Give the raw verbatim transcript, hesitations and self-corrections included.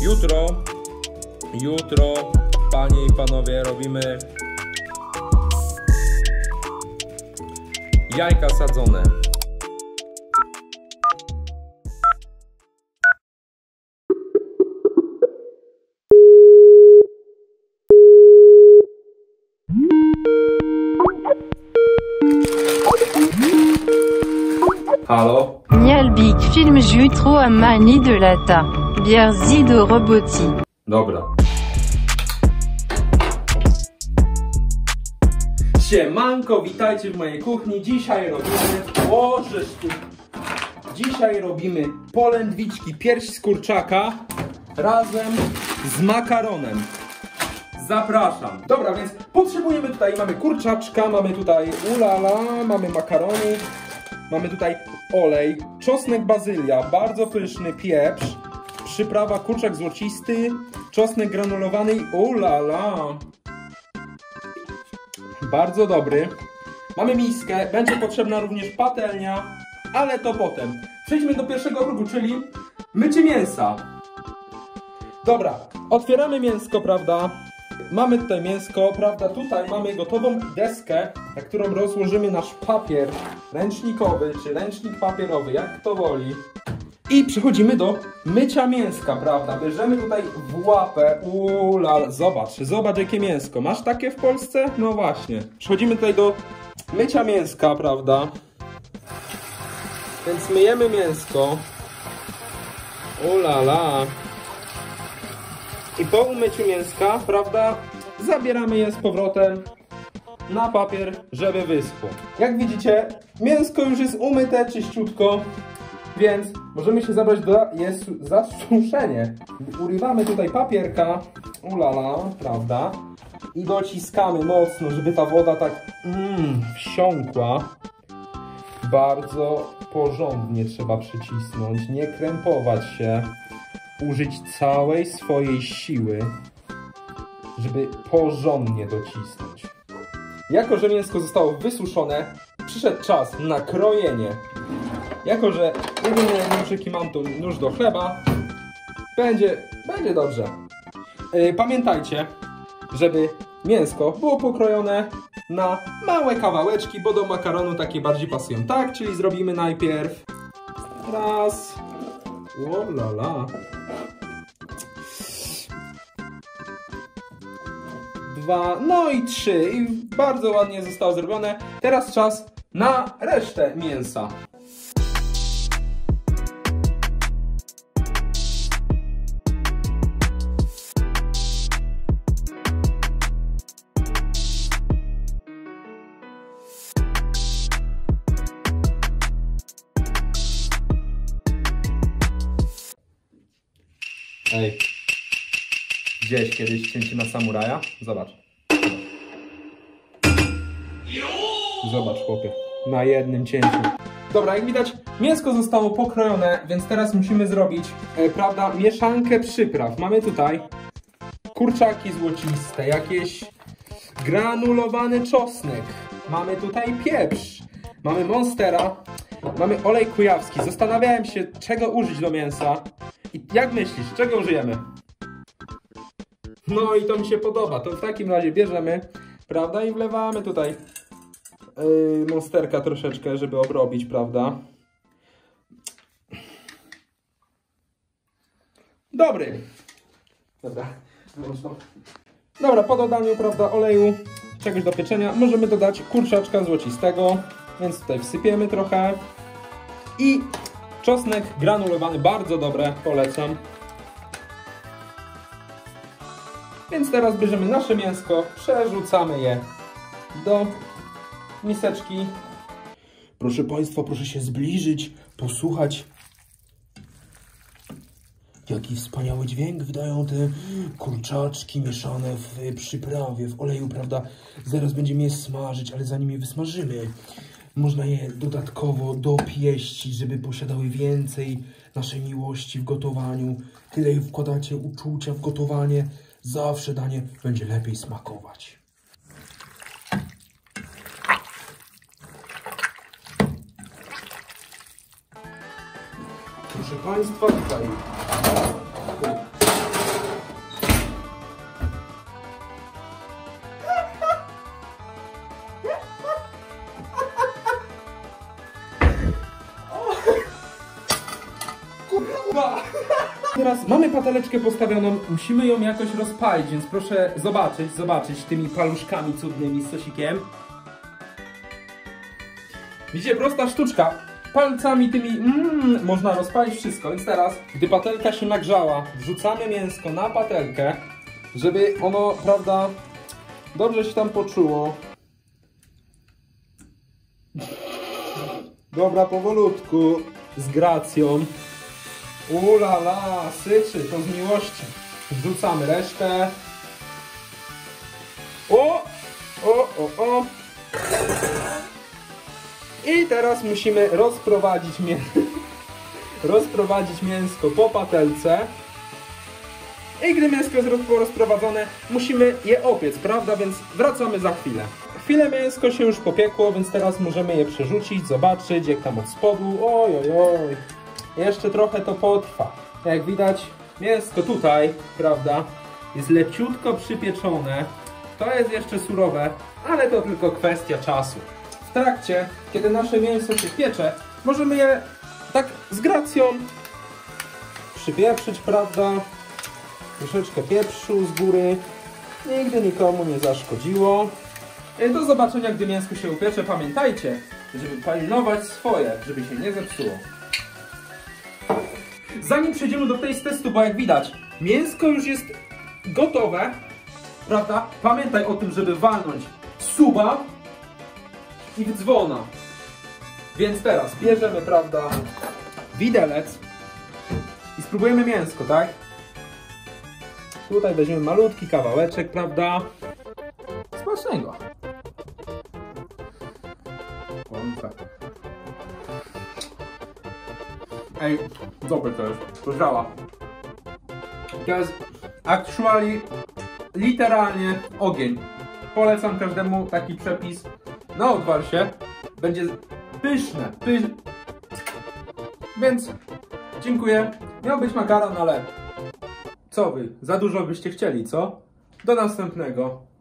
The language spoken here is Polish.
Jutro, jutro, panie i panowie, robimy jajka sadzone. Halo? Nialbik film jutro a mani de lata. Bierzi do roboti. Dobra. Siemanko, witajcie w mojej kuchni. Dzisiaj robimy... O, żeż ty. Dzisiaj robimy polędwiczki, pierś z kurczaka razem z makaronem. Zapraszam. Dobra, więc potrzebujemy tutaj, mamy kurczaczka, mamy tutaj ulala, mamy makarony, mamy tutaj olej, czosnek bazylia, bardzo pyszny, pieprz, przyprawa kurczak złocisty, czosnek granulowany i ulala. Bardzo dobry. Mamy miskę, będzie potrzebna również patelnia, ale to potem. Przejdźmy do pierwszego kroku, czyli mycie mięsa. Dobra, otwieramy mięsko, prawda? Mamy tutaj mięsko, prawda? Tutaj mamy gotową deskę, na którą rozłożymy nasz papier ręcznikowy, czy ręcznik papierowy, jak kto woli. I przechodzimy do mycia mięska, prawda? Bierzemy tutaj w łapę, ulala, zobacz, zobacz jakie mięsko. Masz takie w Polsce? No właśnie. Przechodzimy tutaj do mycia mięska, prawda? Więc myjemy mięsko. Ulala. I po umyciu mięska, prawda, zabieramy je z powrotem na papier, żeby wyschło. Jak widzicie, mięsko już jest umyte czyściutko, więc możemy się zabrać do je za suszenie. Urywamy tutaj papierka, ulala, prawda, i dociskamy mocno, żeby ta woda tak mm, wsiąkła. Bardzo porządnie trzeba przycisnąć, nie krępować się. Użyć całej swojej siły, żeby porządnie docisnąć. Jako że mięsko zostało wysuszone, przyszedł czas na krojenie. Jako że jedyne nóżyki mam tu nóż do chleba, będzie, będzie dobrze. Yy, pamiętajcie, żeby mięsko było pokrojone na małe kawałeczki, bo do makaronu takie bardziej pasują. Tak, czyli zrobimy najpierw raz. O la la. Dwa, no i trzy. I bardzo ładnie zostało zrobione. Teraz czas na resztę mięsa. Ej, widziałeś kiedyś cięcie na samuraja? Zobacz. Zobacz, chłopie. Na jednym cięciu. Dobra, jak widać, mięsko zostało pokrojone, więc teraz musimy zrobić, e, prawda, mieszankę przypraw. Mamy tutaj kurczaki złociste, jakieś granulowany czosnek. Mamy tutaj pieprz. Mamy monstera. Mamy olej kujawski. Zastanawiałem się, czego użyć do mięsa. I jak myślisz, czego użyjemy? No i to mi się podoba. To w takim razie bierzemy, prawda, i wlewamy tutaj yy, monsterka troszeczkę, żeby obrobić, prawda? Dobry. Dobra. Dobra, po dodaniu, prawda, oleju, czegoś do pieczenia, możemy dodać kurczaczka złocistego, więc tutaj wsypiemy trochę i czosnek granulowany, bardzo dobre, polecam. Więc teraz bierzemy nasze mięsko, przerzucamy je do miseczki. Proszę Państwa, proszę się zbliżyć, posłuchać, jaki wspaniały dźwięk wydają te kurczaczki mieszane w przyprawie, w oleju, prawda? Zaraz będziemy je smażyć, ale zanim je wysmażymy, można je dodatkowo dopieścić, żeby posiadały więcej naszej miłości w gotowaniu. Tyle wkładacie uczucia w gotowanie, zawsze danie będzie lepiej smakować. Proszę Państwa, tutaj kurwa. Teraz mamy pateleczkę postawioną, musimy ją jakoś rozpalić, więc proszę zobaczyć, zobaczyć tymi paluszkami cudnymi z sosikiem. Widzicie, prosta sztuczka. Palcami tymi mm, można rozpalić wszystko, więc teraz, gdy patelka się nagrzała, wrzucamy mięsko na patelkę, żeby ono, prawda, dobrze się tam poczuło. Dobra, powolutku, z gracją. Ulala, syczy, to z miłości. Wrzucamy resztę. O, o, o, o. I teraz musimy rozprowadzić, mię... rozprowadzić mięsko po patelce. I gdy mięsko jest rozprowadzone, musimy je opiec, prawda? Więc wracamy za chwilę. Chwilę mięsko się już popiekło, więc teraz możemy je przerzucić, zobaczyć jak tam od spodu. Oj, oj, oj. Jeszcze trochę to potrwa. Jak widać, mięsko tutaj, prawda, jest leciutko przypieczone. To jest jeszcze surowe, ale to tylko kwestia czasu. W trakcie, kiedy nasze mięso się piecze, możemy je tak z gracją przypieprzyć, prawda? Troszeczkę pieprzu z góry. Nigdy nikomu nie zaszkodziło. Do zobaczenia, gdy mięsko się upiecze. Pamiętajcie, żeby pilnować swoje, żeby się nie zepsuło. Zanim przejdziemy do taste testu, bo jak widać, mięsko już jest gotowe, prawda? Pamiętaj o tym, żeby walnąć suba i w dzwona. Więc teraz bierzemy, prawda, widelec i spróbujemy mięsko, tak? Tutaj weźmiemy malutki kawałeczek, prawda? Smacznego. Ej, dobre to jest. To działa. To jest actually literalnie ogień. Polecam każdemu taki przepis na odwarcie. Będzie pyszne. Pysz... Więc dziękuję. Miał być makaron, ale co wy? Za dużo byście chcieli, co? Do następnego.